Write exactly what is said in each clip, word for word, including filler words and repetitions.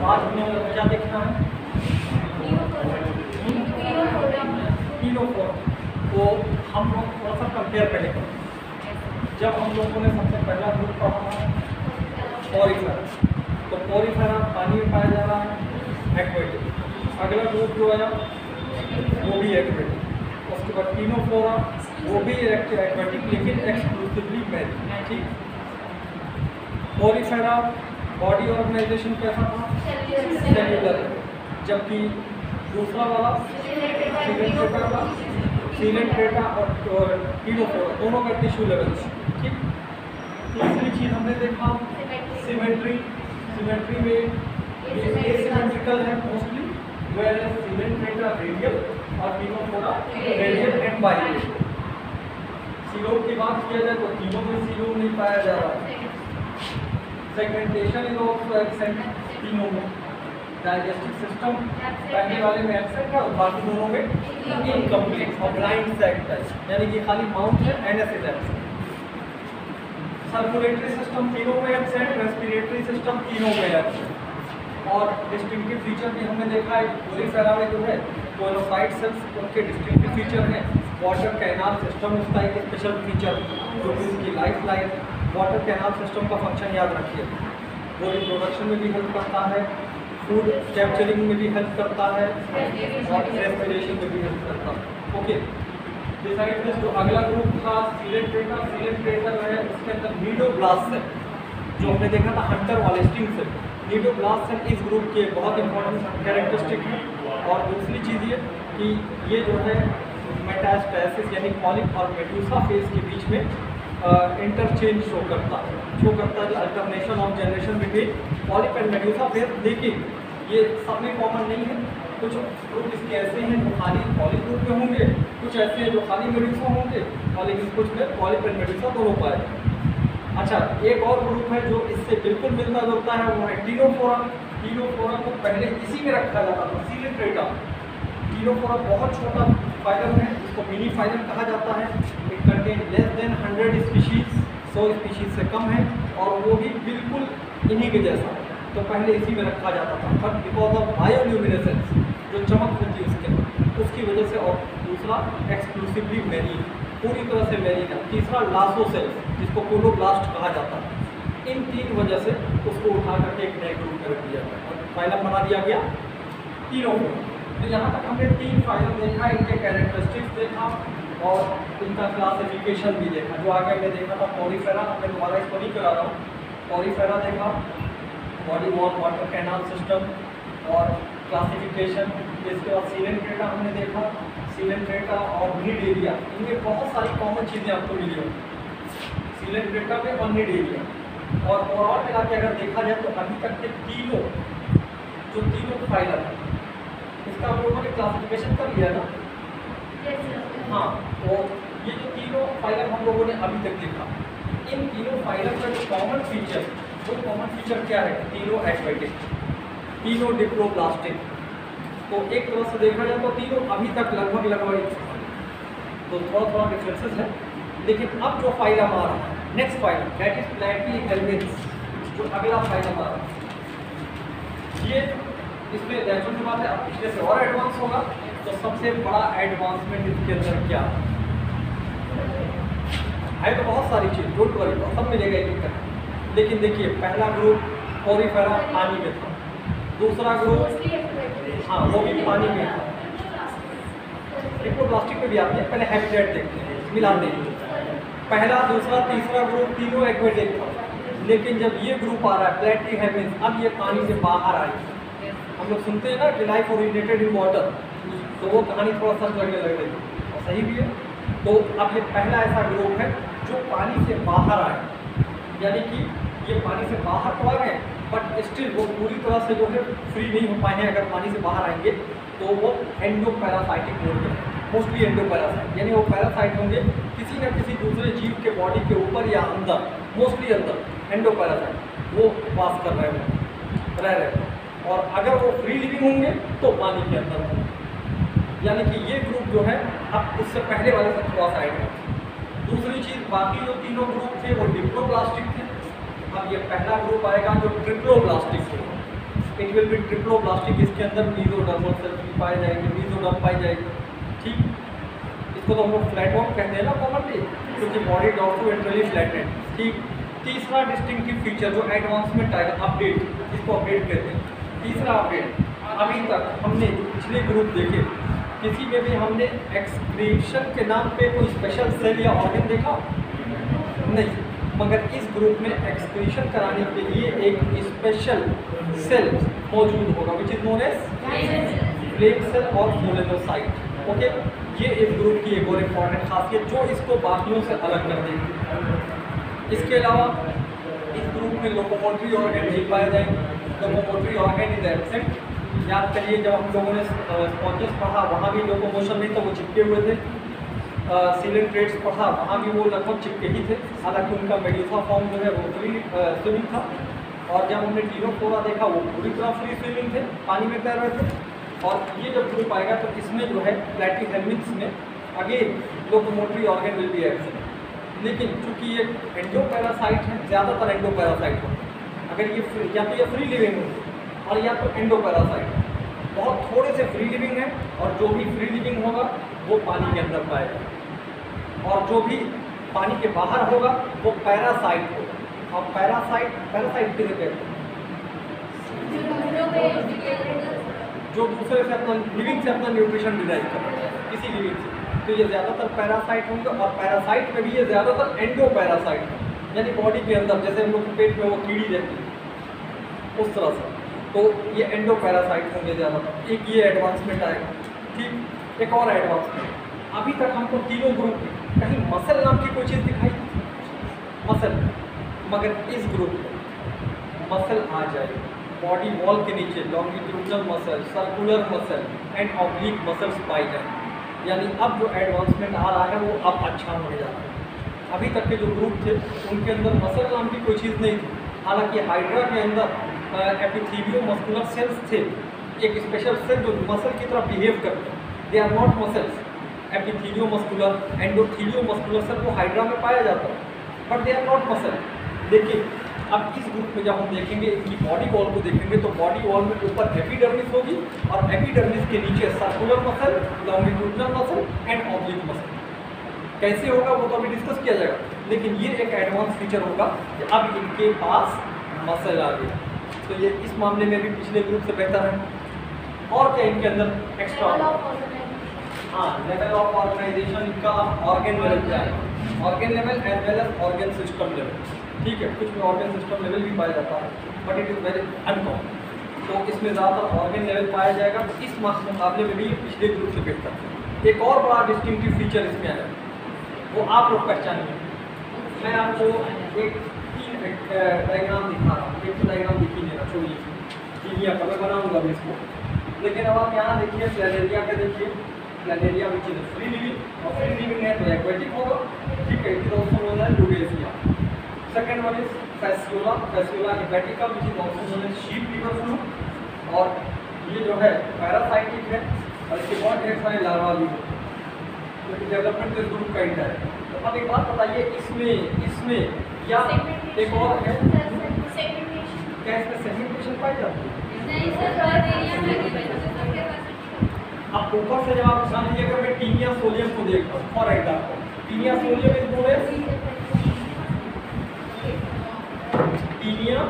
आज हमने क्या देखना है? कीनोफोरा को हम लोग थोड़ा सा कंपेयर करेंगे। जब हम लोगों ने सबसे पहला ग्रुप पढ़ा था पोरिफेरा, तो पोरिफेरा पानी में पाया जा रहा है, एक्वेटिक। अगला ग्रुप जो आया वो भी एक्वेटिक। उसके बाद कीनोफोरा वो भी एक्वेटिक लेकिन एक्सक्लूसिवली मैरीन। ठीक। पोरिफेरा बॉडी ऑर्गेनाइजेशन कैसा था? सेल्यूलर। जबकि दूसरा वाला सीलेंट्रेटा था, सीलेंट्रेटा और कीनोफोरा दोनों का टिश्यू लेवल। ठीक। तीसरी चीज़ हमने देखा सिमेट्री। सिमेट्री में एसिमेट्रिकल है मोस्टली, वेयर सीलेंट्रेटा रेडियल और ctenophora radial and bilateral. Coelom की बात किया जाए तो तीनों में सीलोम नहीं पाया जा रहा है। सेगमेंटेशन इज ऑल्सो एब्सेंट तीनों में। डाइजेस्टिव सिस्टम पहले वाले में एब्सेंट है और बाकी दोनों में इनकम्प्लीट और ब्लाइंड सैक टाइप, यानी कि खाली माउथ है, NS is absent. Circulatory system तीनों में एब्सेंट, रेस्पिरेटरी सिस्टम तीनों में एब्सेंट। और डिस्टिंक्टिव फीचर भी हमने देखा है पोरिफेरा में जो है कोलोसाइट सेल्स उनके डिस्टिंक्टिव फीचर हैं। वाटर कैनाल सिस्टम उसका एक स्पेशल फीचर जो कि उसकी life line. Water canal system का फंक्शन याद रखिए, वो रिप्रोडक्शन में भी हेल्प करता है, फूड कैप्चरिंग में भी हेल्प करता है और रेस्पिरेशन में भी हेल्प करता है। Okay, decide this. जो अगला ग्रुप था सीलेंट्रेटा। सीलेंट्रेटा जो है उसके अंदर नीडोब्लास्ट सेल जो हमने देखा था हंटर वाले स्टिंग सेल। नीडोब्लास्ट सेल इस ग्रुप के बहुत इंपॉर्टेंट कैरेक्टरिस्टिक है। और दूसरी चीज़ ये कि ये जो है मेटास्टैसिस यानी पॉलिप और मेडूसा फेज के बीच में इंटरचेंज शो करता है शो करता है alternation of generation between polyp and medusa phase. लेकिन ये सब में कॉमन नहीं है। कुछ ग्रुप इसके ऐसे हैं जो खाली पॉलिप ग्रुप में होंगे, कुछ ऐसे हैं जो खाली मेडूसा होंगे, और लेकिन कुछ में पॉलिप एंड मेडूसा दोनों पाए जाएंगे। अच्छा, एक और ग्रुप है जो इससे बिल्कुल मिलता जुलता है, वो है कीनोफोरा। कीनोफोरा को पहले इसी में रखा जाता था, सीलेंट्रेटा। कीनोफोरा बहुत छोटा फाइलम है, इसको मिनी फाइलम कहा जाता है। It contain less than hundred species, सौ स्पीशीज से कम है, और वो भी बिल्कुल इन्हीं के जैसा। तो पहले इसी में रखा जाता था, बट बिकॉज ऑफ बायोल्यूमिनेसेंस जो चमक होती है उसके उसकी वजह से, और दूसरा एक्सक्लूसिवली मैरीन, पूरी तरह से मैरीन है। तीसरा लासोसेल्स जिसको कोलोब्लास्ट कहा जाता है। इन तीन वजह से उसको उठा करके एक नए ग्रुप में रख दिया गया और फाइलम बना दिया गया तीनों को। तो यहाँ तक हमने तीन फाइलम देखा, इनके कैरेक्टरिस्टिक्स देखा और इनका क्लासिफिकेशन भी देखा। जो आगे हमने देखा था पोरिफेरा, मैं दोबारा इसको नहीं करा रहा हूँ। पोरिफेरा देखा, body wall water canal system और क्लासिफिकेशन। इसके बाद सीलेंट्रेटा हमने देखा, सीलेंट्रेटा और निड एरिया, इनमें बहुत सारी कॉमन चीज़ें आपको मिली होंगी सीलेंट्रेटा में और निड एरिया। और ओवरऑल मिला के अगर देखा जाए तो अभी तक के तीनों जो तीनों फाइलम है इसका हम लोगों ने क्लासिफिकेशन कर लिया ना। हाँ, तो ये जो तीनों फाइलम हम लोगों ने अभी तक देखा, इन तीनों फाइलम का जो कॉमन फीचर, वो कॉमन फीचर क्या है? तीनों एक्वेटिक, तीनों डिप्लोब्लास्टिक। तो एक तरह से देखा जाए तो तीनों अभी तक लगभग लगभग एक समान है। तो थोड़ा थोड़ा डिफरेंसेस है। लेकिन अब जो फाइलम आ रहा है, next phylum that is platyhelminthes, जो अगला फाइलम आ रहा है, ये इसमें नेचुरल की बात है, अब पिछले से और एडवांस होगा। तो सबसे बड़ा एडवांसमेंट इसके अंदर क्या है? तो बहुत सारी चीज़, डोंट वरी, सब मिलेगा एक एक करके। लेकिन देखिए, पहला ग्रुप पोरिफेरा पानी में था, दूसरा ग्रुप हाँ वो भी पानी में था, डिप्लोब्लास्टिक में भी आते हैं। पहले हैबिटेट देखते हैं, मिला देंगे। पहला, दूसरा, तीसरा ग्रुप तीनों एक्वेटिक था। लेकिन जब ये ग्रुप आ रहा है प्लैटीहेल्मिन्थ्स, अब ये पानी से बाहर आई। हम लोग सुनते हैं ना कि लाइफ ओरिजिनेटेड इन वाटर, तो वो कहानी थोड़ा सा लगने लग रही है और सही भी है। तो अब ये पहला ऐसा ग्रुप है जो पानी से बाहर आए, यानी कि ये पानी से बाहर तो आ गए बट स्टिल वो पूरी तरह से जो है फ्री नहीं हो पाए हैं। अगर पानी से बाहर आएंगे तो वो एंडोपैरासाइटिक मोड में, मोस्टली एंडोपैरासाइट, यानी वो पैरासाइट होंगे किसी न किसी दूसरे जीव के बॉडी के ऊपर या अंदर, मोस्टली अंदर एंडोपैरासाइट वो वास कर रहे होंगे, रह रहे हैं। और अगर वो फ्री लिविंग होंगे तो पानी के अंदर होंगे। यानी कि ये ग्रुप जो है अब उससे पहले वाले से थोड़ा सा एडवांस। दूसरी चीज़, बाकी जो तीनों ग्रुप थे वो डिप्लोब्लास्टिक थे। अब ये पहला ग्रुप आएगा जो ट्रिप्लोब्लास्टिक है। इट विल बी ट्रिप्लोब्लास्टिक, इसके अंदर मीजोडर्मल सेल्स भी पाए जाएंगे, मीजोडर्म पाई जाएगी। ठीक, इसको तो हम लोग फ्लैटोन कहते हैं ना कॉमनली, क्योंकि बॉडी डॉक्टो वेंट्रली फ्लैटेड। ठीक, तीसरा डिस्टिंक्टिव फीचर जो एडवांसमेंट आएगा, अपडेट, इसको अपडेट कहते हैं। तीसरा अपडेट, अभी तक हमने जो पिछले ग्रुप देखे किसी में भी हमने एक्सक्रीशन के नाम पे कोई स्पेशल सेल या ऑर्गन देखा नहीं, मगर इस ग्रुप में एक्सक्रीशन कराने के लिए एक स्पेशल सेल मौजूद होगा which is known as flame cell और मोलेनोसाइट। ओके, ये इस ग्रुप की एक और इम्पॉर्टेंट खासियत जो इसको बाकियों से अलग कर देगी। इसके अलावा इस ग्रुप में लोकोमोटरी ऑर्गन नहीं पाए जाएंगे। Locomotory organ is absent. याद करिए जब हम लोगों ने स्पॉन्जेस पढ़ा वहाँ भी लोकोमोशन नहीं था, वो चिपके हुए थे। सिलेंट्रेट्स पढ़ा वहाँ भी वो लगभग चिपके ही थे, हालांकि उनका मेड्यूसा फॉर्म जो है वो फ्री स्विमिंग था। और जब हमने टीरोफोरा देखा वो पूरी तरह फ्री स्विमिंग थे, पानी में तैर रहे थे। और ये जब ग्रुप आएगा तो इसमें जो है प्लैटीहेल्मिन्थ्स में again locomotory organ will be absent. लेकिन चूँकि ये एंडोपैरासाइट है, ज़्यादातर एंडोपैरासाइट हो, अगर ये या तो ये फ्री लिविंग हो और या तो एंडोपैरासाइट, बहुत थोड़े से फ्री लिविंग है और जो भी फ्री लिविंग होगा वो पानी के अंदर पाएगा, और जो भी पानी के बाहर होगा वो पैरासाइट होगा। और पैरासाइट पैरासाइट किसे कहते हैं? जो दूसरे से अपना लिविंग से अपना न्यूट्रिशन डिराइव करते हैं, किसी लिविंग से, तो ये ज़्यादातर पैरासाइट होंगे। और पैरासाइट में भी ये ज़्यादातर एंडोपैरासाइट है, यानी बॉडी के अंदर, जैसे हम लोग के पेट में वो कीड़ी रहती है उस तरह से, तो ये एंडोपैरासाइट होंगे ज़्यादातर। एक ये एडवांसमेंट आएगा। ठीक, एक और एडवांसमेंट, अभी तक हमको तीनों ग्रुप में कहीं मसल नाम की कोई चीज़ दिखाई, मसल, मगर इस ग्रुप में मसल आ जाएगी। बॉडी वॉल के नीचे longitudinal muscle, circular muscle and oblique muscles पाई जाएंगे। यानी अब जो एडवांसमेंट आ रहा है वो अब अच्छा होने जा रहा है। अभी तक के जो ग्रुप थे उनके अंदर मसल नाम की कोई चीज़ नहीं थी। हालांकि हाइड्रा के अंदर एपिथेलियो मस्कुलर सेल्स थे, एक स्पेशल सेल जो मसल की तरह बिहेव करते हैं। They are not muscles. Epithelio muscular, endothelio muscular cell वो हाइड्रा में पाया जाता है, but they are not muscle. देखिए अब इस ग्रुप में जब हम देखेंगे इनकी बॉडी वॉल को देखेंगे तो बॉडी वॉल में ऊपर एपिडर्मिस होगी और एपिडर्मिस के नीचे circular muscle, longitudinal muscle and oblique muscle. कैसे होगा वो तो अभी डिस्कस किया जाएगा, लेकिन ये एक एडवांस फीचर होगा कि अब इनके पास मसल आ गया। तो ये इस मामले में भी पिछले ग्रुप से बेहतर है। और क्या इनके अंदर एक्स्ट्रा, हाँ, लेवल ऑफ ऑर्गेनाइजेशन इनका ऑर्गन लेवल क्या है, organ level as well as organ system level. ठीक है, कुछ में ऑर्गन सिस्टम लेवल भी पाया जाता है, but it is very uncommon, तो इसमें ज़्यादातर ऑर्गन लेवल पाया जाएगा। तो इस मुकाबले में भी पिछले ग्रुप से बेहतर है। एक और बड़ा डिस्टिंक्टिव फीचर इसमें है, वो आप लोग पहचानिए। मैं आपको एक तीन डायग्राम दिखा रहा हूँ, एक तो डायग्राम दिख ही नहीं रहा, छोड़िए, टीनिया का मैं बनाऊँगा भी इसको। लेकिन अब आप यहाँ देखिए प्लेनेरिया का, देखिए planaria which is free living, और फ्री लिविंग है तो एक्वेटिक होगा। ठीक है, it is also known as लुगेसिया। Second one is fasciola, fasciola hepatica which is also known as sheep liver fluke. और ये जो है पैरासाइटिक है और इसके बहुत ढेर सारे लार्वा भी होते हैं, तो डेवलपमेंट इस ग्रुप का इंटर है। तो अब एक बात बताइए, इसमें इसमें या एक और है क्या, इसमें सेगमेंटेशन पाई जाती है? अब ऊपर से जब आप ध्यान दीजिएगा, मैं टीनिया सोलियम को देखता हूँ for example, taenia solium is known as taenia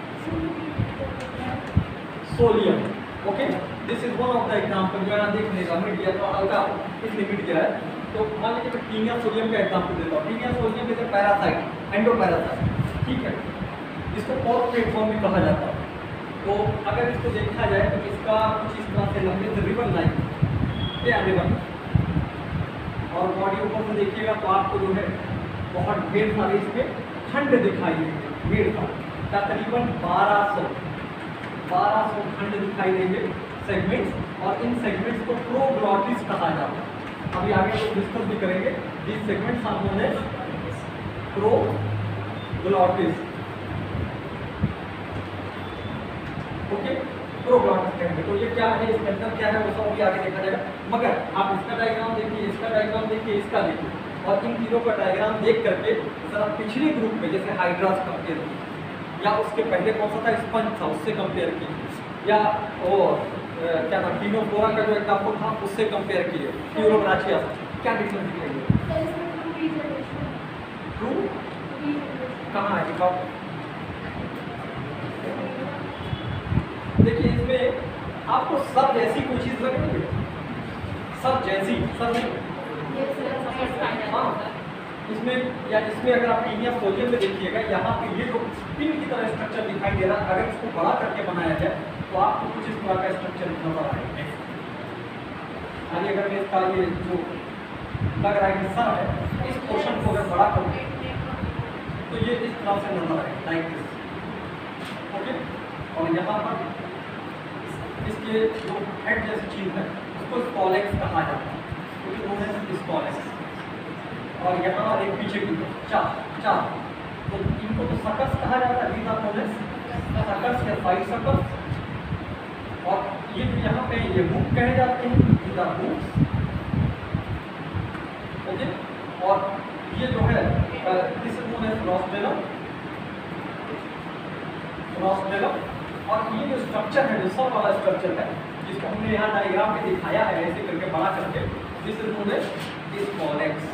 solium. Okay, this is one of the example जो यहाँ देखने का मिट गया, तो हल्का इसलिए मिट गया है। तो मान लीजिए मैं टीनिया सोलियम का एग्जाम्पल देता हूँ। Taenia solium is a parasite, endoparasite. ठीक है, जिसको पॉट प्लेटफॉर्म भी कहा जाता है। तो अगर इसको देखा जाए तो इसका कुछ इस तरह से लंबे से रिबन लाइन रिबन, और बॉडी ऊपर से देखिएगा तो आपको जो है बहुत ढेर सारे इसमें खंड दिखाई देंगे, ढेर सारे, तकरीबन बारह सौ बारह सौ खंड दिखाई देंगे, सेगमेंट्स। और इन सेगमेंट्स को प्रोग्लॉटिस कहा जाता है। अभी आगे तो डिस्कस भी करेंगे। This segments are known as proglottis. Okay, proglottis कहेंगे। तो ये क्या है, इसके अंदर क्या है, वो सब भी आगे देखा जाएगा। मगर आप इसका डायग्राम देखिए, इसका डायग्राम देखिए, इसका देखिए, और इन तीनों का डायग्राम देख करके जरा पिछले ग्रुप में जैसे हाइड्रास कंपेयर कीजिए, या उसके पहले कौन सा था, स्पंज था, उससे कंपेयर कीजिए। या वो क्या था कीनोफोरा का जो एग्जाम्पल था उससे कंपेयर किए यूरोब्राचिया, क्या डिफरेंस दिखाइए? ट्रू कहाँ है दिखाओ। देखिए इसमें आपको सब जैसी कोई चीज़ लग रही है, सब जैसी, सब नहीं। हाँ इसमें या इसमें अगर आप टीनिया फोलियम में देखिएगा, यहाँ पे ये जो पिन की तरह स्ट्रक्चर दिखाई दे रहा है, अगर इसको बड़ा करके बनाया जाए तो आपको कुछ इस तरह का स्ट्रक्चर नजर आएगा। यानी अगर मैं इसका ये जो लग रहा है कि सर है, इस पोर्शन को अगर बड़ा करूँ तो ये इस तरह से नजर आएगा लाइक दिस। ओके, और यहाँ पर इसके जो हेड जैसी चीज़ है उसको स्कॉलेक्स कहा जाता है, क्योंकि उन्होंने स्कॉलेक्स, और यहाँ एक पीछे की चार चार तो इनको तो सकस कहा जाता है, रीना प्रोजेस सकस या फाइव सकस, और ये जो यहाँ पे ये हुक कहे जाते हैं, रीना हुक्स। ओके, और ये जो है this is known as rostellum, rostellum, और ये जो स्ट्रक्चर है, जो सब वाला स्ट्रक्चर है जिसको हमने यहाँ डायग्राम में दिखाया है ऐसे करके बड़ा करके, this is known as scolex.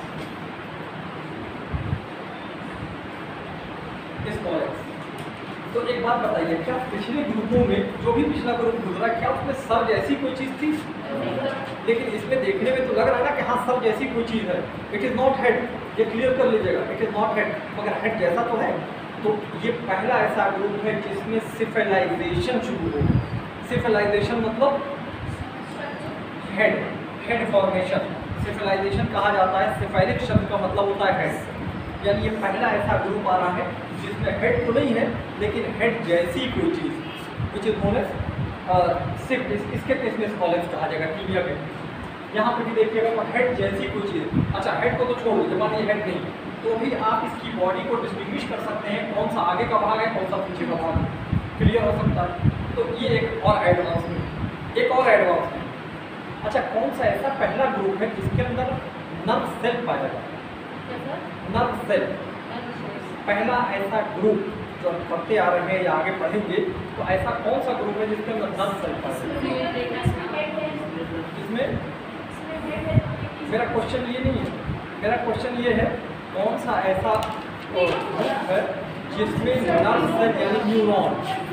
Scolex. तो एक बात बताइए, क्या पिछले ग्रुपों में जो भी पिछला ग्रुप गुजरा क्या उसमें सब जैसी कोई चीज़ थी? लेकिन इसमें देखने में तो लग रहा है ना कि हाँ सब जैसी कोई चीज़ है। इट इज़ नॉट हेड, ये क्लियर कर लीजिएगा, इट इज़ नॉट हेड, मगर हेड जैसा तो है। तो ये पहला ऐसा ग्रुप है जिसमें सिफेलाइजेशन शुरू हो। सिफेलाइजेशन मतलब हेड, हेड फॉर्मेशन, सिफेलाइजेशन कहा जाता है। सिफेलिक शब्द का मतलब होता है हेड, यानी ये पहला ऐसा ग्रुप आ रहा है जिसमें हेड तो नहीं है लेकिन हेड जैसी कोई चीज़, विच इज नोन एज सिफ, इसके केस में स्कॉलेक्स कहा जाएगा टीबिया के। यहाँ पे भी देखिएगा तो हेड जैसी कोई चीज़। अच्छा, हेड को तो छोड़ दीजिए, मानिए हेड नहीं, तो भी आप इसकी बॉडी को डिस्टिंग्विश कर सकते हैं कौन सा आगे का भाग है कौन सा पीछे का भाग है, क्लियर हो सकता है। तो ये एक और एडवांस में एक और एडवांस में अच्छा, कौन सा ऐसा पहला ग्रुप है जिसके अंदर नर्व सेल पाया जाता है? नर्व सेल पहला ऐसा ग्रुप जो हम पढ़ते आ रहे हैं या आगे पढ़ेंगे, तो ऐसा कौन सा ग्रुप है जिसके अंदर नर्व सेल पाया जाता है? इसमें मेरा क्वेश्चन ये नहीं है, मेरा क्वेश्चन ये है कौन सा ऐसा ग्रुप है जिसमें नर्व सेल यानी न्यूरॉन,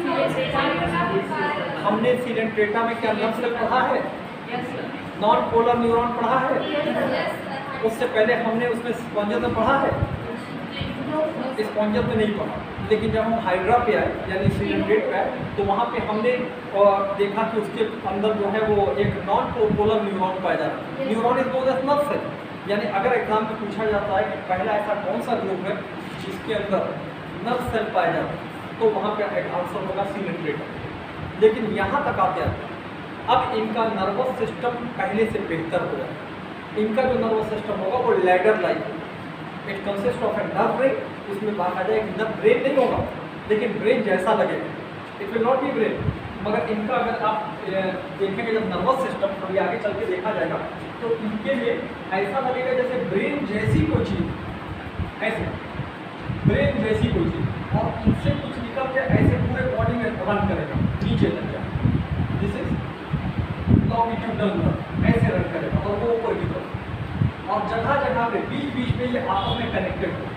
हमने सीडेंट्रेटा में क्या नर्व सेल पढ़ा है? नॉन पोलर न्यूरॉन पढ़ा है। उससे पहले हमने उसमें स्पॉन्जर में पढ़ा है, स्पॉन्जर में नहीं पढ़ा। लेकिन जब हम हाइड्रा पे आए यानी सीडेंट्रेट पे आए तो वहाँ पे हमने देखा कि उसके अंदर जो है वो एक नॉन पोलर न्यूरॉन पाया जाता है। Neuron is known as nerve cell. यानी अगर एग्जाम में पूछा जाता है कि पहला ऐसा कौन सा ग्रुप है जिसके अंदर नर्व सेल पाया जाता है, तो वहाँ पे एक आंसर होगा सीडेंट्रेट। लेकिन यहाँ तक आते आते अब इनका नर्वस सिस्टम पहले से बेहतर हो जाए। इनका जो नर्वस सिस्टम होगा वो ladder like, it consist of a nerve brain, इसमें बात आ जाए कि नर्व ब्रेन नहीं होगा लेकिन ब्रेन जैसा लगेगा, it will not be brain. मगर इनका अगर आप देखेंगे जब नर्वस सिस्टम कभी आगे चल के देखा जाएगा तो इनके लिए ऐसा लगेगा जैसे ब्रेन जैसी कोई चीज़, ऐसे ब्रेन जैसी कोई चीज़, और इनसे कुछ निकल के ऐसे पूरे बॉडी में रन करेगा, नीचे तक जाए, दिस इज लॉन्गिट्यूडनल नर्व, ऐसे रन करेगा और वो ऊपर की तरफ, और जगह जगह पे बीच बीच में ये आपस में कनेक्टेड हो।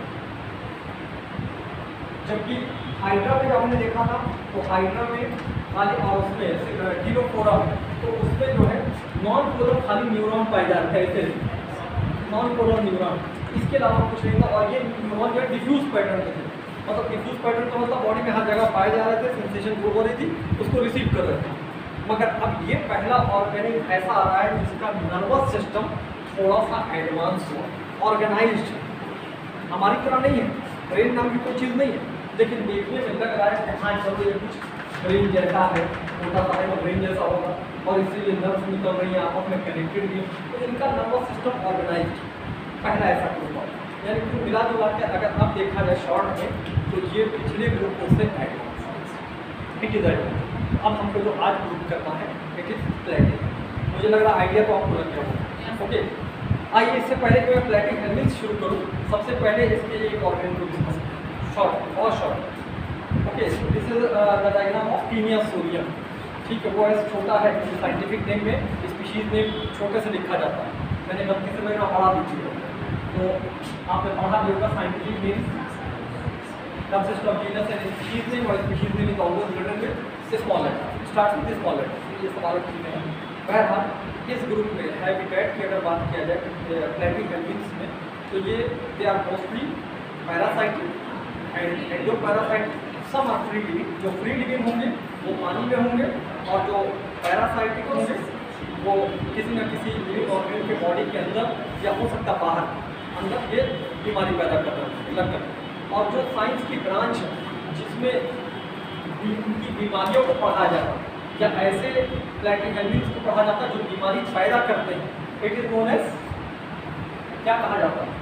जबकि हाइड्रा में जब हमने देखा था तो हाइड्रा में खाली, और उसमें कीनोफोरा में तो उसमें जो है नॉन पोलर खाली न्यूरॉन पाए जाते हैं, ऐसे नॉन पोलर न्यूरॉन, इसके अलावा कुछ नहीं था। और ये न्यूरॉन जो है डिफ्यूज पैटर्न में थे, मतलब डिफ्यूज पैटर्न का मतलब बॉडी में हर जगह पाए जा रहे थे, सेंसेशन ग्रो हो रही थी, उसको रिसीव कर रहे थे। मगर अब ये पहला ऑर्गेनिक ऐसा आ रहा है जिसका नर्वस सिस्टम थोड़ा सा एडवांस हुआ, ऑर्गेनाइज्ड, हमारी तरह नहीं है, ब्रेन नाम की कोई चीज़ नहीं है, लेकिन देखने में लग रहा है कि हाँ चलो ये कुछ ब्रेन जैसा है, छोटा सा है ब्रेन जैसा होगा, और इसीलिए नर्व्स निकल रही हैं, आपस में कनेक्टेड भी, तो इनका नर्वस सिस्टम ऑर्गेनाइज्ड पहला ऐसा ग्रुप है। यानी कि मिला जुला के अगर अब देखा जाए शॉर्ट में तो ये पिछले ग्रुपों से एडवांस, इट इज एडवांस। अब हमको जो आज ग्रुप करना है इट इज प्लेटिंग। मुझे लग रहा है आइडिया तो आपको लग गया होगा। ओके, आइए इससे पहले कि मैं प्लेटिंग हेलमिन्थ शुरू करूँ, सबसे पहले इसके एक ऑर्गेन को डिस्कस करें, शॉर्ट और short. Okay, this is the diagram of taenia solium. ठीक है, वो एस छोटा है, साइंटिफिक नेम में स्पीशीज नेम छोटे से लिखा जाता है। मैंने गलती से मेरा पढ़ा दीजिए, तो आपने पढ़ा भी होगा scientific name consist of genus and species name, और species name is always written with small letter, start with small letter. ये सवाल ठीक है। बहरहाल इस ग्रुप में हैबिटेट की अगर बात किया जाए प्लेटिहेल्मिन्थ्स में, तो ये they are mostly parasitic and endoparasitic. Some are free living, जो फ्री लिविंग होंगे वो पानी में होंगे, और जो पैरासाइटिक होंगे वो किसी न किसी लिविंग ऑर्गेनिज्म के बॉडी के अंदर या हो सकता बाहर अंदर ये बीमारी पैदा कर रहे हैं। और जो साइंस की ब्रांच है जिसमें उनकी बीमारियों को पढ़ा जाता है या ऐसे प्लेटिहेल्मिन्थ्स को पढ़ा जाता है जो बीमारी पैदा करते हैं, इट इज नोन एज क्या कहा जाता है?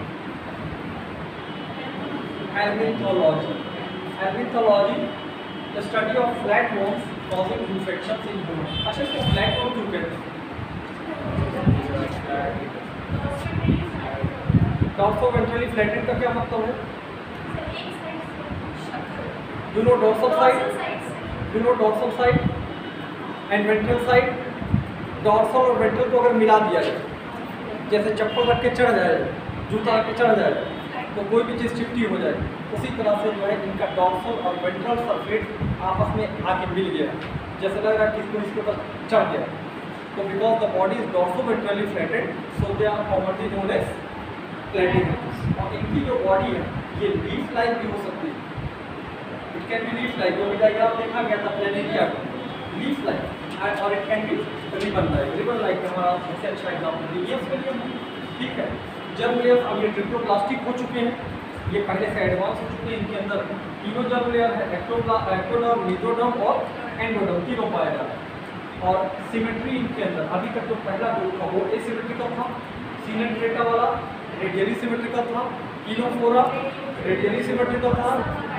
Helminthology. Helminthology the study of flat bones causing infections in human. अच्छा, इसको फ्लैट बोन क्यों कहते हैं? डॉर्सोवेंट्रली फ्लैटेड का क्या मतलब है? You know dorsal side, you know dorsal side and ventral side. Dorsal और वेंट्रल को अगर मिला दिया जाए, जैसे चप्पल रख के चढ़ जाए, जूता रख के चढ़ जाए, तो कोई भी चीज़ चिपटी हो जाए, उसी तरह से जो है इनका डॉर्सल और वेंट्रल सरफेस आपस में आके मिल गया, जैसे लग रहा है कि इसको इसके ऊपर चढ़ गया। तो because the body is dorsoventrally flattened, so they are commonly known as platyhelminthes. और इनकी जो बॉडी है ये लीफ लाइक भी हो सकती है, it can be leaf like, जो भी डायग्राम देखा गया था प्लेनेरिया का, लीफ लाइक, और it can be ribbon like. Ribbon like हमारा सबसे अच्छा एग्जाम्पल लीनियर्स के लिए, ठीक है। जर्म लेयर अब ये ट्रिप्लोप्लास्टिक हो चुके हैं, ये पहले से एडवांस हो चुके हैं। इनके अंदर तीनों जर्म लेयर है, एक्टोडर्म, मेसोडर्म और एंडोडर्म, तीनों पाया जाता है। और सिमेट्री इनके अंदर अभी तक जो पहला ग्रुप था वो एसिमेट्रिकल था, सिनेट्रेटा वाला रेडियली सिमेट्रिकल था, कीनोफोरा रेडियली सिमेट्रिकल था,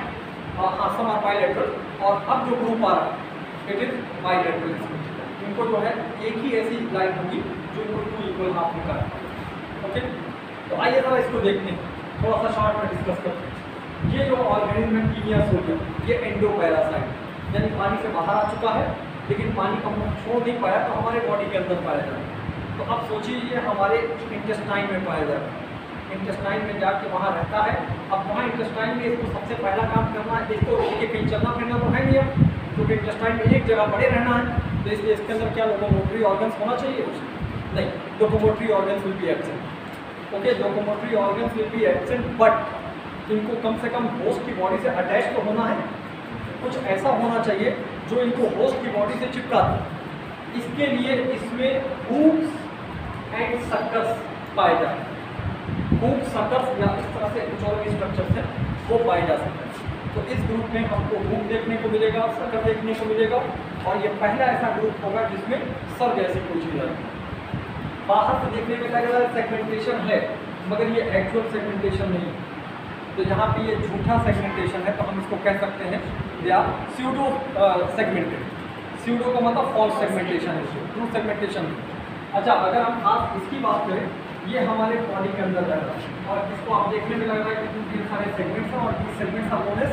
हाँ सम आर बाइलेटरल। और अब जो ग्रुप आ रहा है इट इज बाइलेटरल सिमेट्रिकल। इनको जो है एक ही ऐसी लाइन होगी जो इनको टू इक्वल हाफ निकाल। ओके, तो आइए जरा इसको देखते हैं, थोड़ा सा शॉर्ट में डिस्कस करते हैं। ये जो ऑर्गेनिज्म है कीनियास हो गया, ये एंडोपैरासाइट, यानी पानी से बाहर आ चुका है लेकिन पानी को हम छोड़ नहीं पाया, तो हमारे बॉडी के अंदर पाया जाता है। तो अब सोचिए ये हमारे इंटेस्टाइन में पाया जाता है, इंटेस्टाइन में जाके वहाँ रहता है। अब वहाँ इंटेस्टाइन में इसको सबसे पहला काम करना है, इसको रोक के कहीं चलना फिरना तो है नहीं अब, क्योंकि इंटेस्टाइन में एक जगह पड़े रहना है। तो इसलिए इसके अंदर क्या लोकोमोटरी ऑर्गन्स होना चाहिए? नहीं, locomotory organs will be absent. Okay, locomotory organs will be absent, but इनको कम से कम होस्ट की बॉडी से अटैच तो होना है, कुछ ऐसा होना चाहिए जो इनको होस्ट की बॉडी से चिपका दे। इसके लिए इसमें हूक्स एंड सक्कर्स पाए जाते हैं। हूक, सक्कर्स या इस तरह से कुछ और भी स्ट्रक्चर्स हैं वो पाए जा सकते हैं। तो इस ग्रुप में हमको हूक देखने को मिलेगा, सक्कर देखने को मिलेगा, और ये पहला ऐसा ग्रुप होगा जिसमें सर जैसी कोई चीज़ आएगी। बाहर से देखने में लग रहा है सेगमेंटेशन है, मगर ये एक्चुअल सेगमेंटेशन नहीं है। तो यहाँ पे ये झूठा सेगमेंटेशन है, तो हम इसको कह सकते हैं या स्यूडो सेगमेंटेड। स्यूडो का मतलब फॉल्स सेगमेंटेशन है, ट्रू सेगमेंटेशन नहीं। अच्छा, अगर हम खास इसकी बात करें, ये हमारे बॉडी के अंदर रह रहा है, और इसको आप देखने में लग रहा है कि ढेर सारे सेगमेंट्स हैं, और ये segments are known as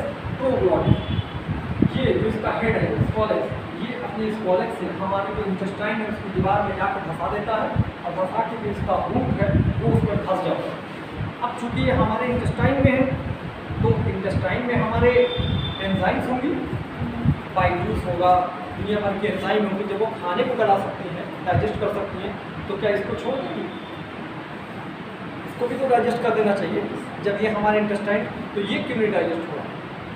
proglottids. ये जो इसका हेड है स्कॉलेक्स, ये अपने स्कॉलेक्स से हमारे जो इंटेस्टाइन है उसकी दीवार में जाकर धंसा देता है, और धंसा के जो इसका रूट है वो उसमें फंस जाता है। अब चूंकि ये हमारे इंटेस्टाइन में है, तो इंटेस्टाइन में हमारे एंजाइम्स होंगी, बाइजूस होगा, दुनिया भर के एंजाइम होंगे, जब वो खाने को गला सकती हैं, डाइजेस्ट कर सकती हैं, तो क्या इसको छोड़ देंगी? इसको भी तो डाइजेस्ट कर देना चाहिए। जब ये हमारे इंटेस्टाइन, तो ये क्यों नहीं डाइजेस्ट हो रहा?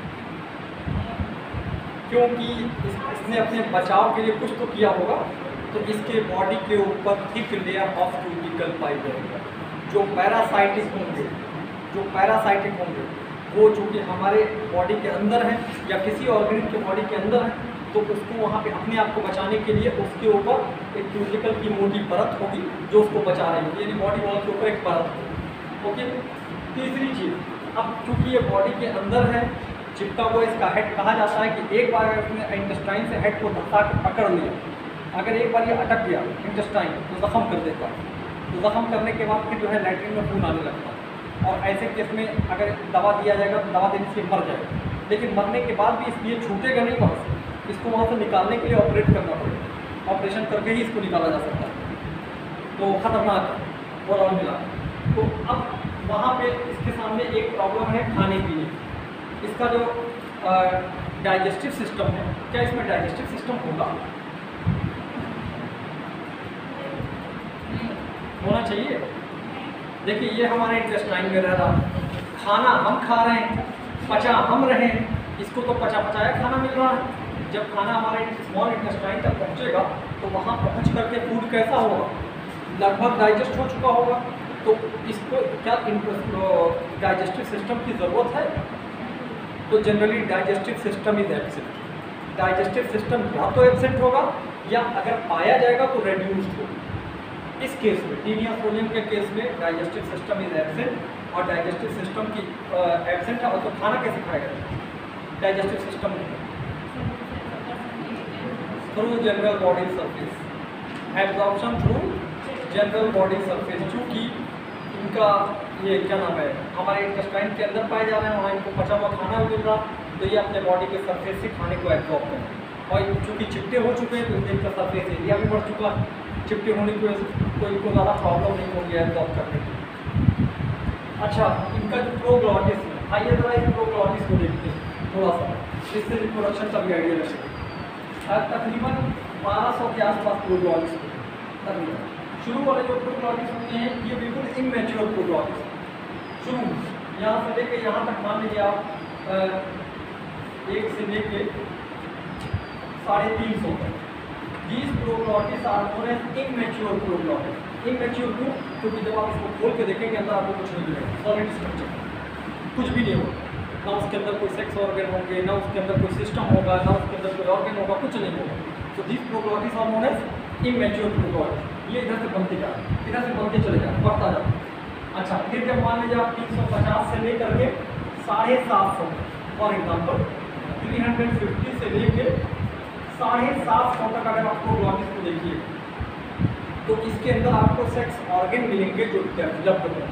क्योंकि इस, इसने अपने बचाव के लिए कुछ तो किया होगा। तो इसके बॉडी के ऊपर थिक लेयर ऑफ क्यूटिकल पाई जाएगा। जो पैरासाइटिक होंगे, जो पैरासाइटिक होंगे वो चूँकि हमारे बॉडी के अंदर है या किसी ऑर्गेनिज्म के बॉडी के अंदर है, तो उसको वहाँ पे अपने आप को बचाने के लिए उसके ऊपर एक क्यूटिकल की मोटी परत होगी जो उसको बचा रही होगी, यानी बॉडी वॉल के ऊपर एक परत होगी। ओके, तीसरी चीज़, अब चूँकि ये बॉडी के अंदर है, चिपका हुआ इसका हेड, कहा जाता है कि एक बार अपने इंटेस्टाइन से हेड को धक्का के पकड़ लिया, अगर एक बार ये अटक गया इंटेस्टाइन तो जख्म कर देता है। तो जख्म करने के बाद फिर जो है लैट्रिन में खून आने लगता है, और ऐसे केस में अगर दवा दिया जाएगा तो दवा देने से मर जाएगा। लेकिन मरने के बाद भी इसलिए छूटेगा नहीं वहाँ से, इसको वहाँ से निकालने के लिए ऑपरेट करना पड़ेगा, ऑपरेशन करके ही इसको निकाला जा सकता है। तो खतरनाक है ओवरऑल मिला। तो अब वहाँ पे इसके सामने एक प्रॉब्लम है खाने पीने, इसका जो डाइजेस्टिव सिस्टम है, क्या इसमें डाइजेस्टिव सिस्टम होगा? होना चाहिए। देखिए ये हमारे इंटेस्टाइन में रह रहा, खाना हम खा रहे हैं, पचा हम रहे हैं, इसको तो पचा पचाया खाना मिल रहा है। जब खाना हमारे स्मॉल इंटेस्टाइन तक पहुंचेगा तो वहाँ पहुंच करके फूड कैसा होगा? लगभग डाइजेस्ट हो चुका होगा। तो इसको क्या डाइजेस्टिव सिस्टम की ज़रूरत है? तो generally digestive system is absent. Digestive system या तो एब्सेंट होगा या अगर पाया जाएगा तो रेड्यूस्ड होगा। इस केस में टीनिया सोडियम के केस में डाइजेस्टिव सिस्टम इज एब्सेंट और डाइजेस्टिव सिस्टम की एब्सेंट है, और तो खाना कैसे खाएगा? Digestive system through general body surface, absorption through general body surface. चूँकि इनका ये क्या नाम है हमारे इंटेस्टाइन के अंदर पाए जा रहे हैं, वहाँ इनको पचा हुआ खाना भी मिल रहा, तो ये अपने बॉडी के सरफेस से खाने को एब्जॉर्ब करें। और चूँकि चिपटे हो चुके हैं तो इनका सरफेस एरिया भी बढ़ चुका है, चिपटे होने की वजह से तो इनको ज़्यादा प्रॉब्लम नहीं होगी एब्जॉर्ब करने की। अच्छा, इनका जो प्रोग्लॉटिस है, आइए ज़रा इस प्रोग्लॉटिस को देखते हैं थोड़ा सा, इससे रिप्रोडक्शन का भी आइडिया लगे। तकरीबन बारह सौ के आसपास प्रोग्लॉटिस तकरीबन शुरू वाले जो प्रोग्लॉटिस होते हैं ये बिल्कुल इमेच्योर प्रोग्लॉटिस शुरू यहाँ से लेके यहाँ तक मान लीजिए आप एक से लेके साढ़े तीन सौ तक। These proglottids are known as immature proglottids. Immature क्यों? क्योंकि जब आप इसको खोल के देखेंगे अंदर आपको कुछ नहीं मिलेगा, सॉलिड स्ट्रक्चर, कुछ भी नहीं होगा, ना उसके अंदर कोई सेक्स ऑर्गन होंगे, ना उसके अंदर कोई सिस्टम होगा, ना उसके अंदर कोई ऑर्गन होगा, कुछ नहीं होगा। तो these proglottids are known as immature proglottids. ये इधर से बनते जा रहे हैं, इधर से बनते चले जाए, बढ़ता जाए। अच्छा, फिर जब मान लीजिए आप तीन सौ पचास से लेकर के साढ़े सात सौ फॉर एग्जाम्पल तीन हंड्रेड फिफ्टी से लेके साढ़े सात सौ तक अगर आपको प्रोग्लॉटिस को देखिए तो इसके अंदर आपको सेक्स ऑर्गन मिलेंगे जो डेवलप्ड होंगे,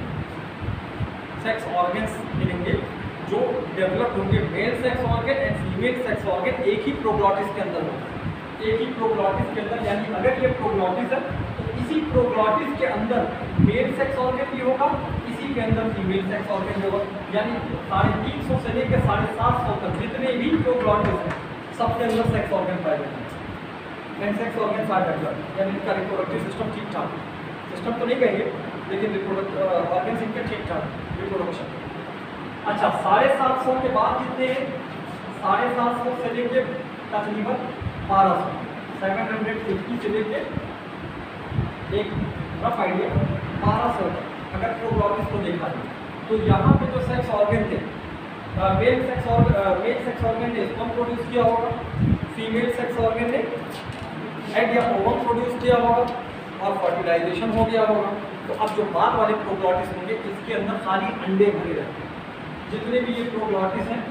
सेक्स ऑर्गन्स मिलेंगे जो डेवलप्ड होंगे। Male sex organ and female sex organ एक ही प्रोग्लॉटिस के अंदर होगा, एक ही प्रोग्लॉटिस के अंदर। यानी अगर ये प्रोग्लॉटिस है तो इसी प्रोग्लॉटिस के अंदर मेल सेक्स ऑर्गन भी होगा, इसी के अंदर फीमेल सेक्स ऑर्गन भी होगा। यानी साढ़े तीन सौ से लेकर साढ़े सात सौ तक जितने भी प्रोग्लॉटिस हैं सबके अंदर सेक्स ऑर्गन पाए जाते हैं and sex organ are developed. यानी इनका रिप्रोडक्टिव सिस्टम ठीक ठाक, सिस्टम तो नहीं कहेंगे लेकिन रिप्रोडक्ट ऑर्गन इनके ठीक ठाक रिप्रोडक्शन। अच्छा, साढ़े सात सौ के बाद जितने साढ़े सात सौ से लेके तकरीबन बारह सौ सेवन हंड्रेड फिफ्टी से लेके एक रफ आइडिया बारह सौ तक अगर प्रोग्लॉटिस को देखा जाए तो यहाँ पे जो सेक्स ऑर्गन थे, male sex organ male sex organ ने स्पर्म प्रोड्यूस किया होगा, फीमेल सेक्स ऑर्गन ने एग या ओवम प्रोड्यूस किया होगा और फर्टिलाइजेशन हो गया होगा। तो अब जो बाद वाले प्रोग्लॉटिस होंगे इसके अंदर खाली अंडे भरे रहते हैं। जितने भी ये प्रोग्लॉटिस हैं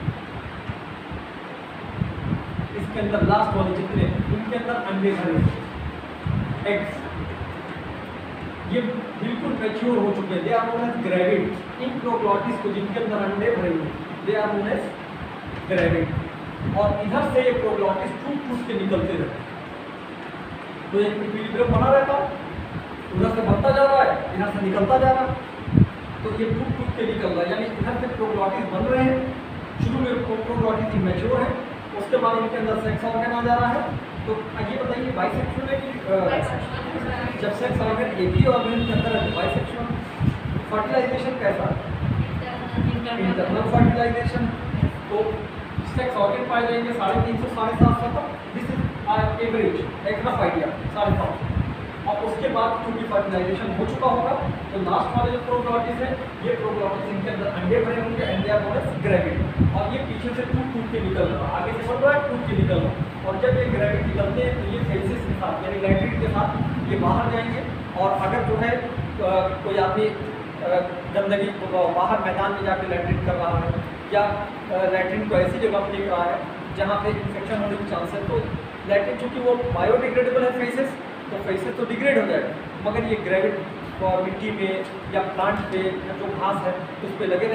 इसके अंदर लास्ट वाले जितने इनके अंदर अंडे भरे एग्स, ये बिल्कुल मैच्योर हो चुके हैं, they are known as gravid. इन प्रोग्लॉटिस को जिनके अंदर अंडे भरे हुए they are known as gravid. और इधर से ये प्रोग्लॉटिस टूट टूट के निकलते रहते हैं, तो एक इक्विलिब्रियम बना रहता है, उधर से बनता जा रहा है, इधर से निकलता जा रहा है, तो ये टूट टूट के निकल रहा है। यानी इधर से प्रोग्लॉटिस बन रहे हैं, शुरू में प्रोग्लॉटिस इमेच्योर है, उसके बाद इनके अंदर सेक्स ऑर्गन आ जा रहा है। तो ये बताइए बाइसेक्सुअल है कि जब सेक्स ऑर्गन एक ही ऑर्गन के अंदर है बाइसेक्सुअल। फर्टिलाइजेशन कैसा है? Internal fertilization. तो सेक्स ऑर्गन पाए जाएंगे साढ़े तीन सौ साढ़े सात सौ तक, दिस इज एवरेज एक रफ आइडिया साढ़े सात सौ। और उसके बाद क्योंकि फर्टिलाइजेशन हो चुका होगा तो लास्ट वाले जो प्रोग्लॉटिस है ये प्रोग्लॉटिस इनके अंदर अंडे भरे होंगे and they are known as gravid. और ये पीछे से टूट टूट के निकल रहा है, आगे से बढ़ रहा है, टूट के निकल रहा है। और जब ये ग्रेविड निकलते हैं तो ये फेसिस के साथ यानी लैट्रिन के साथ ये बाहर जाएंगे। और अगर जो है कोई आदमी गंदगी बाहर मैदान में जाकर लैट्रिन कर रहा है या लैट्रिन को ऐसी जगह पर लिख रहा है जहाँ पे इन्फेक्शन होने के चांस है, तो लैट्रिन चूँकि वो बायोडिग्रेडेबल है फेसिस, तो फेसिस तो डिग्रेड हो जाएगा, मगर ये ग्रेविड मिट्टी में या प्लांट पे या जो घास है उस पर लगे रहेंगे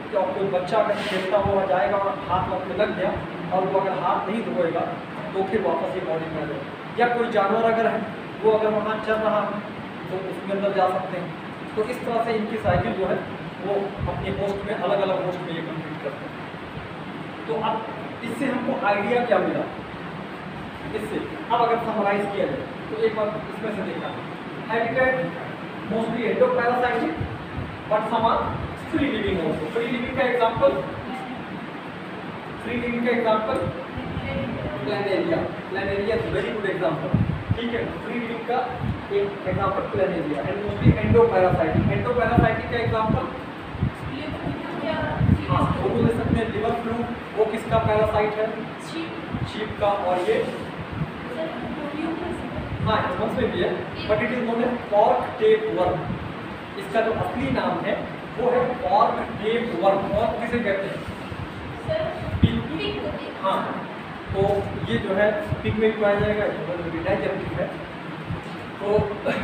कि अब कोई बच्चा अगर खेलता हुआ जाएगा और हाथ वाथ में लग गया और वो अगर हाथ नहीं धोएगा तो फिर वापस ये बॉडी में आ जाएगा, या कोई जानवर अगर है वो अगर वहाँ चल रहा है तो उसके अंदर जा सकते हैं। तो इस तरह से इनकी साइकिल जो है वो अपने होस्ट में अलग अलग होस्ट में ये कंप्लीट करते हैं। तो अब इससे हमको आइडिया क्या मिला, इससे अब अगर समराइज किया जाए तो एक बार इसमें से देखा habitat mostly endoparasitic but some are free living also. Free living का एग्जांपल फ्री लिविंग का example planaria. Planaria is very good example, ठीक है। फ्री लिविंग का एक example planaria and mostly endoparasitic. Endoparasitic का एग्जांपल हाँ वो बोल सकते हैं लिवर फ्लू, वो किसका पैरासाइट है? शीप का। और ये हाँ एनिमल्स में भी है but it is known as pork tape worm. इसका जो असली नाम है वो है पॉर्क टेप वर्म। पॉर्क किसे कहते हैं? हाँ तो ये जो है पिग में भी पाया जाएगा, डाइजेस्टिव है। तो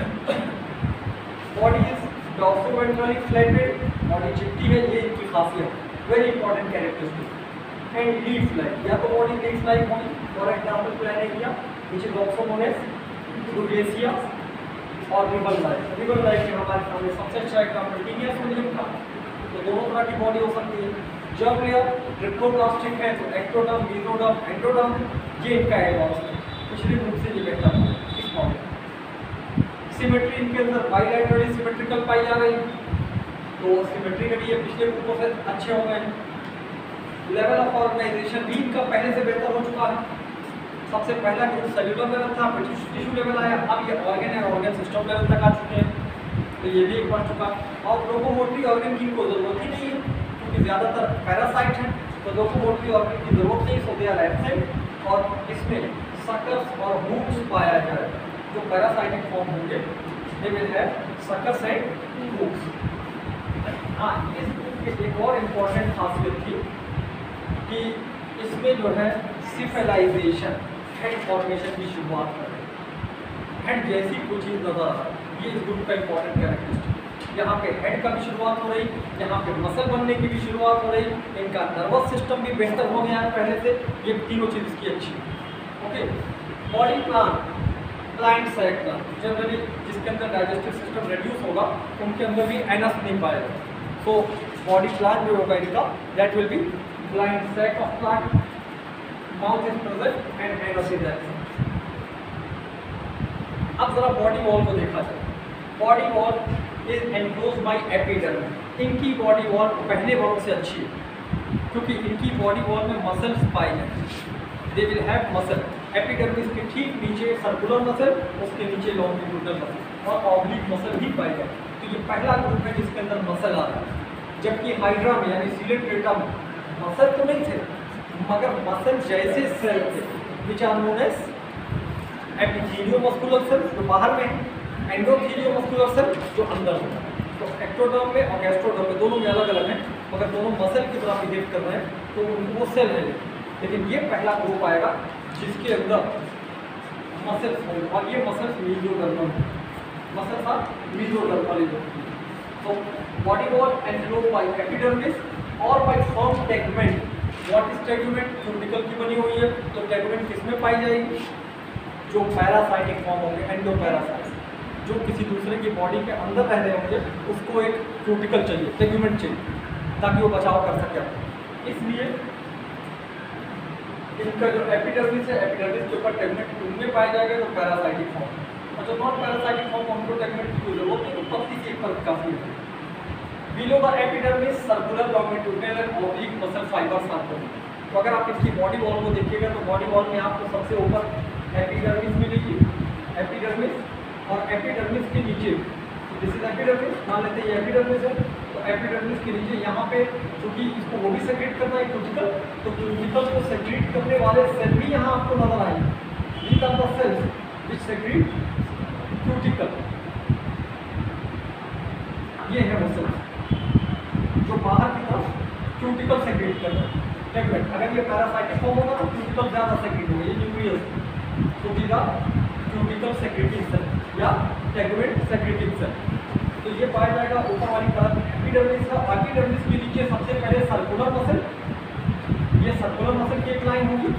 body is dorsoventrally flattened, body चिपटी है, ये इनकी खासियत, very important characteristic. And leaf like, या तो बॉडी लीफ लाइक होगी, for example planaria which is also known as rudesia, और रिबन लाइक। रिबन लाइक में हमारे सामने सबसे अच्छा एग्जांपल टीनिया सोडियम का। तो दोनों तरह की बॉडी हो सकती है। जब लेयर ट्रिप्लोप्लास्टिक है तो एक्टोडर्म, मेसोडर्म, एंडोडर्म, ये इनका एडवांस है। पिछले ग्रुप से ये बेहतर है इस मॉडल। सिमेट्री इनके अंदर बाइलैटरली सिमेट्रिकल पाई जा रही, तो सिमेट्री में भी ये पिछले ग्रुपों से अच्छे हो गए। लेवल ऑफ ऑर्गेनाइजेशन भी इनका पहले से बेहतर हो चुका है। सबसे पहला ग्रुप सेल्यूलर लेवल था, फिर टिश्यू लेवल आया, अब ये ऑर्गन है ऑर्गन सिस्टम लेवल तक आ चुके हैं, तो ये भी एक बढ़ चुका। और लोकोमोटरी ऑर्गन की इनको जरूरत ही नहीं है क्योंकि ज़्यादातर पैरासाइट हैं, तो लोकोमोटरी ऑर्गन की जरूरत नहीं, सो दे आर एब्सेंट। और इसमें सकर्स और हूक्स पाया जाएगा, जो पैरासाइटिक फॉर्म होंगे they will have suckers and hooks. हाँ इस ग्रुप की एक और इम्पोर्टेंट खासियत थी कि इसमें जो है सिफेलाइजेशन, हेड फॉर्मेशन की शुरुआत कर रहे हैं। हेड जैसी कोई चीज़ नजर आ रहा है, ये इस ग्रुप का इंपॉर्टेंट कैरेक्टरिस्टिक। यहाँ पे हेड का भी शुरुआत हो रही, यहाँ पे मसल बनने की भी शुरुआत हो रही, इनका नर्वस सिस्टम भी बेहतर हो गया है पहले से, ये तीनों चीज़ इसकी अच्छी। ओके, body plan, plant sector generally जिसके अंदर डाइजेस्टिव सिस्टम रिड्यूस होगा उनके अंदर भी एनस नहीं पाएगा, तो बॉडी प्लान जो होगा इनका that will be plant sac of plant, mouth is present and anus is absent. अब जरा बॉडी वॉल को देखा जाए। Body wall is enclose by epidermis. इनकी बॉडी वॉल पहले वालों से अच्छी है क्योंकि इनकी बॉडी वॉल में मसल्स पाए जाते हैं, they will have muscle. Epidermis के ठीक नीचे सर्कुलर मसल, उसके नीचे लॉन्गिट्यूडनल मसल और ऑब्लिक मसल भी पाए जाते हैं। तो ये पहला ग्रुप है जिसके अंदर मसल आ रहा है, जबकि हाइड्रा में यानी सिलेंड्रेटा में मसल तो नहीं थे मगर मसल जैसे सेल थे, which are known as epitheliomuscular cell जो बाहर में है, एंडोथेलियोमस्कुलर सेल जो अंदर होता है। तो एक्टोडर्म में और गैस्ट्रोडर्म में दोनों में अलग अलग हैं, मगर दोनों मसल की तरह बिहेव कर रहे हैं, तो वो सेल है। लेकिन ये पहला ग्रुप आएगा जिसके अंदर मसल्स होंगे और ये मसल्स मीजोडर्मल है, मसल्स आर मीजोडर्मल। तो body wall enclose by epidermis और by firm tegument. What is tegument? Cuticle की बनी हुई है, तो टेगमेंट किसमें पाई जाएगी? जो पैरासाइटिक फॉर्म होंगे, एंडोपैरासाइट, जो किसी दूसरे की बॉडी के अंदर रह रहे होंगे, उसको एक क्यूटिकल चाहिए, टेगमेंट चाहिए ताकि वो बचाव कर सके। इसलिए इनका जो एपिडर्मिस है, एपिडर्मिस के ऊपर टेगमेंट उनमें पाया जाएगा तो पैरासाइटिक फॉर्म, और जो नॉन पैरासाइटिक फॉर्म उनको टेगमेंट की जरूरत नहीं, तो पत्ती से पर काफी है। Below the epidermis circular longitudinal and oblique muscle fibres आते हैं। तो अगर आप इसकी बॉडी वॉल को देखिएगा तो बॉडी वॉल में आपको सबसे ऊपर एपिडर्मिस मिलेगी, एपिडर्मिस और एपिडर्मिस के नीचे दिस इज एपिडर्मिस, मान लेते हैं ये एपिडर्मिस है, तो एपिडर्मिस के नीचे यहाँ पे क्योंकि इसको वो भी सेक्रेट करना है क्यूटिकल, तो क्यूटिकल को सेक्रेट करने वाले सेल भी यहाँ आपको नजर आएंगे। These are the cells which secrete cuticle. ये है वो सेल्स जो बाहर की तरफ क्यूटिकल सेक्रेट कर रहे हैं टेगमेंट। अगर ये पैरासाइटिक फॉर्म होगा तो क्यूटिकल ज़्यादा सेक्रेट होगा, ये न्यूक्लियस, तो these are cuticle secreting cell या टेगमेंट सेक्रेटिंग सेल। तो ये पाया जाएगा ऊपर वाली परत एपिडर्मिस का। एपिडर्मिस के नीचे सबसे पहले सर्कुलर मसल, ये सर्कुलर मसल की एक लाइन होगी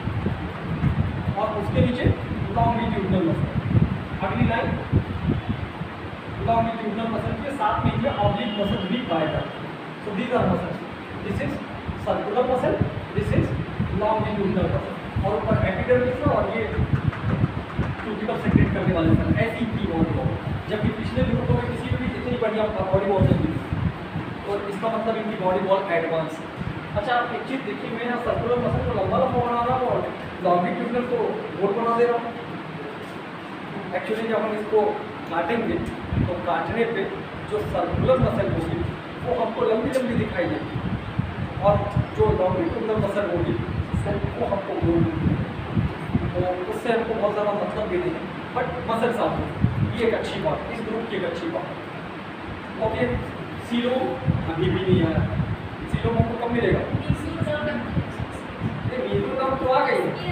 और उसके नीचे लॉन्गिट्यूडनल मसल, अगली लाइन लॉन्गिट्यूडनल मसल के साथ में ये ऑब्लिक मसल भी पाया जाता है। So these are muscle, this is circular muscle, this is longitudinal muscle और ऊपर एपिडर्मिस और ये क्यूटिकल सेक्रेट करने वाले मसल। ऐसी की बॉडी हो, जबकि पिछले ग्रुपों में किसी भी इतनी बढ़िया बॉडी वॉल नहीं थी, तो इसका मतलब इनकी बॉडी वॉल एडवांस है। अच्छा आप एक चीज़ देखिए, मैं यहाँ सर्कुलर मसल को लंबा लंबा बना रहा हूँ और लॉन्गिट्यूडनल को गोल बना दे रहा हूँ। एक्चुअली जब हम इसको काटेंगे तो काटने पे जो सर्कुलर मसल होगी वो हमको लंबी लंबी दिखाई देगी और जो लॉन्गिट्यूडनल मसल होगी वो हमको गोल मिलेगी। तो उससे हमको बहुत ज़्यादा मतलब भी नहीं है, बट मसल साफ है, ये एक अच्छी बात, इस ग्रुप की एक अच्छी बात। ओके, सीलोम अभी भी नहीं आया, सीलोम हमको कब मिलेगा? मीजोरम तो आ गई।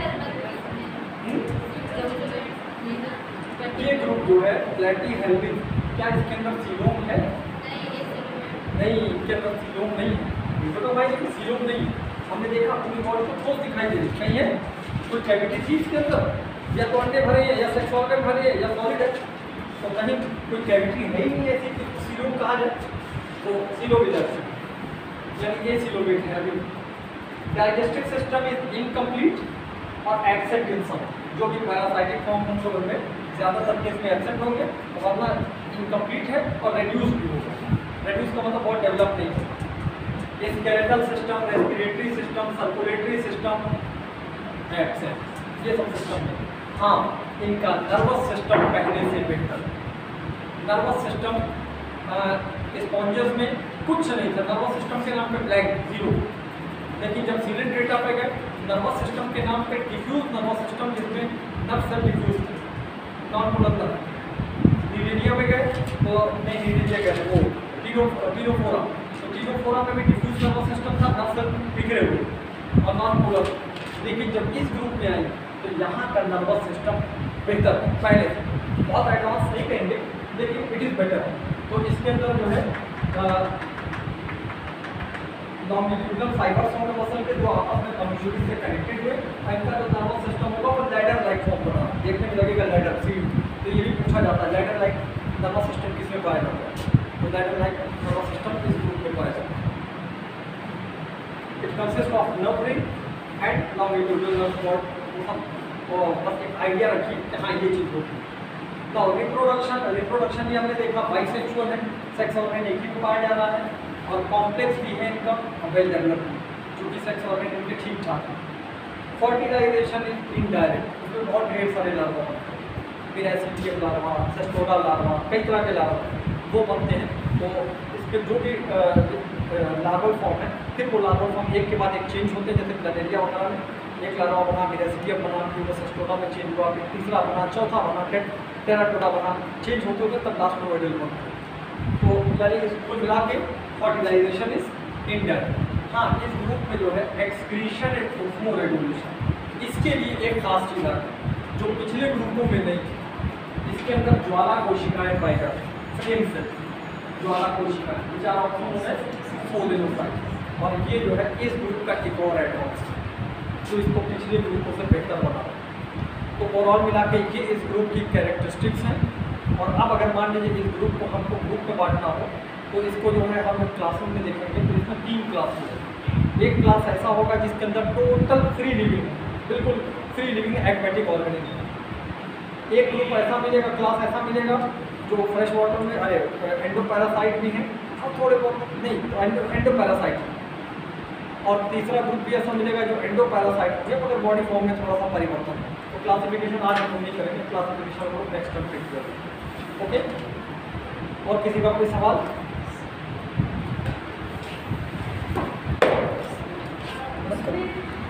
ये ग्रुप जो है प्लैटीहेल्मिन्थ, क्या इसके अंदर सीलोम है? नहीं, इसके अंदर सीलोम नहीं है। मीजोरम भाई लेकिन सीलोम नहीं है। हमने देखा पूरी बॉडी को ठोस दिखाई दे रही नहीं है, कोई कैविटी थी इसके अंदर, या तो अंडे भरे हैं या सेक्स ऑर्गन भरे हैं या सॉलिड है, तो कहीं कोई कैविटी है ही नहीं ऐसी कि सीलोम कहा जाए। तो सीलोविलर यानी ये सीलोवेट है। अभी डाइजेस्टिव सिस्टम इज इनकम्प्लीट और एब्सेंट इन सम, जो भी पैरासाइटिक फॉर्म हम लोग में ज़्यादातर केस में एब्सेंट होंगे, वरना इनकम्प्लीट है और रेड्यूस भी होगा। रेड्यूस का मतलब बहुत डेवलप नहीं है। Skeletal system, respiratory system, circulatory system absent, ये सब सिस्टम है। हाँ, इनका नर्वस सिस्टम पहले से बेहतर। नर्वस सिस्टम स्पॉन्जेस में कुछ नहीं था, नर्वस सिस्टम के नाम पे ब्लैंक जीरो, लेकिन जब सिलेंड्रेटा पे गए नर्वस सिस्टम के नाम पे डिफ्यूज नर्वस सिस्टम, जिसमें नर्व सेल डिफ्यूज थे, नॉन मोलर। नीडेरिया में गए तो नहीं, नीडेरिया गए वो टीरो टीरोफोरा, तो टीरोफोरा में भी डिफ्यूज नर्वस सिस्टम था, नर्व सेल बिखरे हुए और नॉन मोलर। लेकिन जब इस ग्रुप में आई तो यहाँ का नर्वस सिस्टम बेहतर, पहले बहुत एडवांस नहीं कहेंगे लेकिन इट इज़ बेटर। तो इसके अंदर जो है लॉन्गिट्यूडनल फाइबर्स होंगे मसल के, जो आपस में कम्युनिटी से कनेक्टेड हुए, इनका जो नर्वस सिस्टम होगा वो लैडर लाइक फॉर्म बना, देखने में लगेगा लैडर सी। तो ये भी पूछा जाता है लैडर लाइक नर्वस सिस्टम किसमें पाया जाता है, तो लैडर लाइक नर्वस सिस्टम इस ग्रुप में पाया जाता है। It consist of nerve ring and longitudinal nerve cord. और बस एक आइडिया रखिए कि हाँ ये चीज़ होती है। तो रिप्रोडक्शन रिप्रोडक्शन भी हमने देखा बाइसेक्सुअल है, सेक्स ऑर्गन एक ही को पाया जा रहा है और कॉम्प्लेक्स भी है इनका वेल डेवलप्ड, क्योंकि सेक्स ऑर्गन इनके ठीक ठाक है। फर्टिलाइजेशन इज इनडायरेक्ट, उसमें बहुत ढेर सारे लार्वा बनते हैं, पिरासिटियम लार्वा, सेस्टोडा लार्वा, कई तरह के लार्वा वो बनते हैं। तो इसके जो भी लार्वल फॉर्म है, फिर वो लार्वल फॉर्म एक के बाद एक चेंज होते हैं, जैसे प्लेनेरिया वगैरह में एक लार्वा बना, पिरासिटियम बना, फिर वो सेस्टोडा में चेंज हुआ, फिर तीसरा बना, चौथा बना, फिर टेराटोडा बना, चेंज होते होते तब लास्ट में वेडल बनता है। तो यानी इसको मिला के फर्टिलाइजेशन इज इनडायरेक्ट। हाँ, इस ग्रुप में जो है एक्सक्रीशन एंड ऑस्मोरेगुलेशन, इसके लिए एक खास चीज़ है जो पिछले ग्रुपों में नहीं थी। इसके अंदर ज्वाला कोशिकाएं पाई जाती हैं, स्टेम सेल ज्वाला कोशिकाएं, विचार ऑप्शन है सोलेनोसाइट, और ये जो है इस ग्रुप का एक और एडवांस, तो इसको पिछले ग्रुपों से बेहतर बना। तो ओवरऑल मिला के ये इस ग्रुप की कैरेक्टरिस्टिक्स हैं। और अब अगर मान लीजिए इस ग्रुप को हमको ग्रुप में बांटना हो तो इसको जो है हम क्लासरूम में देखेंगे तो इसमें तीन क्लास होंगे। एक क्लास ऐसा होगा जिसके अंदर टोटल फ्री लिविंग, बिल्कुल फ्री लिविंग एक्वेटिक ऑर्गेनिज्म। एक ग्रुप ऐसा मिलेगा, क्लास ऐसा मिलेगा जो फ्रेश वाटर में, अरे एंडोपैरासाइट भी हैं और थोड़े बहुत नहीं तो एंडोपैरासाइट। और तीसरा ग्रुप भी ऐसा मिलेगा जो एंडोपैरासाइट है मगर बॉडी फॉर्म में थोड़ा सा परिवर्तन है। तो क्लासिफिकेशन आज हम नहीं करेंगे, क्लासिफिकेशन को नेक्स्ट टाइम फिक्स करेंगे। ओके, और किसी का कोई सवाल? उसमें